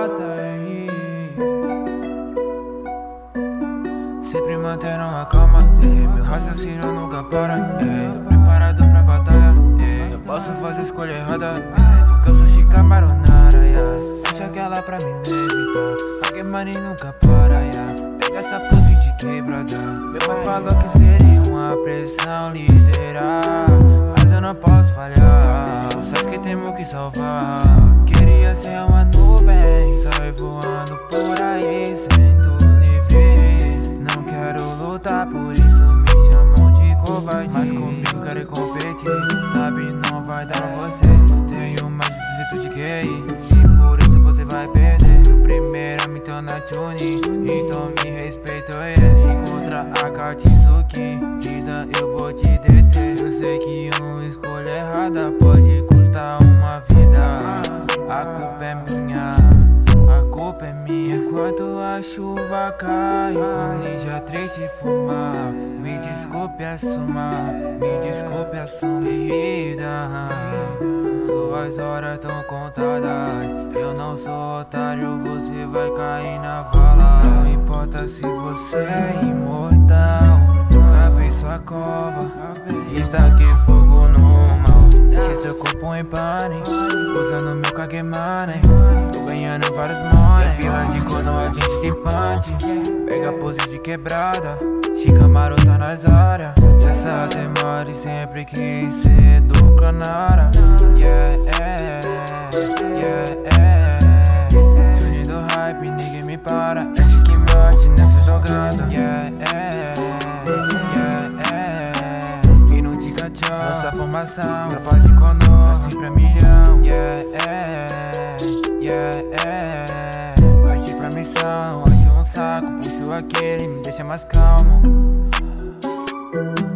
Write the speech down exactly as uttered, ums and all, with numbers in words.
J R. Sempre mantendo a calma, eh. Meu raciocínio nunca para, eh. Tô preparado pra batalha, eh. Eu posso fazer escolha errada, eh. Que eu sou chica maronara, yeah. Deixa aquela pra me levitar, porque money nunca para, yeah. Pega essa pose de quebrada. Meu pai falou que seria uma pressão liderar, mas eu não posso falhar. Sabes que temos que salvar. Queria ser uma nuvem, sair voando por aí sendo livre. Não quero lutar, por isso me chamam de covarde. Mas comigo quero competir, sabe, não vai dar pra você. Tenho mais de duzentos de Q I e por isso você vai perder. O primeiro a me tornar tune, então me respeita, yeah. Contra a Katsuki, vida eu vou te deter. Eu sei que uma escolha errada pode custar uma vida. A culpa é minha, a culpa é minha. Enquanto a chuva cai, o ninja triste fumar. Me desculpe assumar, me desculpe assumir. Suas horas tão contadas, eu não sou otário, você vai cair na vala. Não importa se você é imortal, cavei sua cova e taquei fogo no mal. Deixei seu corpo em pane, usando meu Kagemane. Tô ganhando vários money, fila de quando a gente tem punch. Pega a pose de quebrada, chica marota nas áreas. Essa demora e sempre quis ser do Canara. Yeah, yeah, yeah. Tune do hype, ninguém me para. É chique mate nessa jogada. Yeah, yeah, yeah. E não diga tchau, nossa formação, tropa de Konoha, sempre a milhão. Yeah, yeah, yeah. Parti pra missão, acho um saco, puxo aquele, me deixa mais calmo.